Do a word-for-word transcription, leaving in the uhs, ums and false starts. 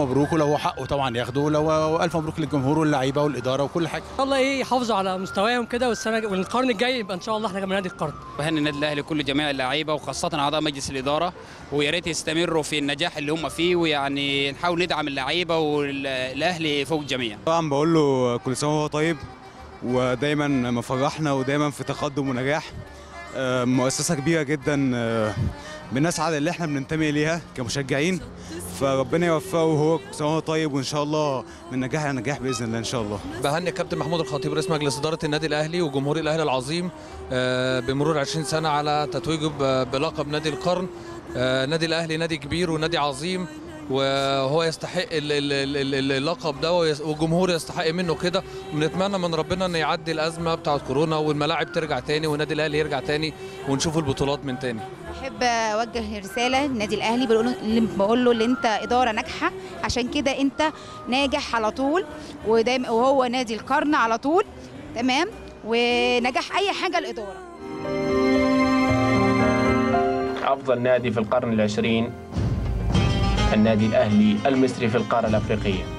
مبروك، ولو هو حقه طبعا ياخده، ولو الف مبروك للجمهور واللعيبه والاداره وكل حاجه. ان شاء الله ايه يحافظوا على مستواهم كده، والسنه والقرن الجاي يبقى ان شاء الله احنا من نادي القرن. بهني النادي الاهلي كل جميع اللعيبه وخاصه اعضاء مجلس الاداره، ويا ريت يستمروا في النجاح اللي هم فيه، ويعني نحاول ندعم اللعيبه والاهلي فوق الجميع. طبعا بقول له كل سنه وهو طيب، ودايما مفرحنا ودايما في تقدم ونجاح. مؤسسه كبيره جدا بنسعد اللي احنا بننتمي اليها كمشجعين، فربنا يوفقه وهو سواء طيب، وان شاء الله من نجاح الى نجاح باذن الله ان شاء الله. بهني كابتن محمود الخطيب رئيس مجلس اداره النادي الاهلي وجمهور الاهلي العظيم بمرور عشرين سنه على تتويجه بلقب نادي القرن. نادي الاهلي نادي كبير ونادي عظيم، وهو يستحق اللقب ده، والجمهور يستحق منه كده. ونتمنى من ربنا ان يعدي الازمه بتاعه كورونا والملاعب ترجع تاني والنادي الاهلي يرجع تاني ونشوف البطولات من تاني. بحب اوجه رساله للنادي الاهلي، بقول له ان انت اداره ناجحه، عشان كده انت ناجح على طول، ودايما وهو نادي القرن على طول تمام، ونجاح اي حاجه الاداره. افضل نادي في القرن العشرين النادي الاهلي المصري في القاره الافريقيه.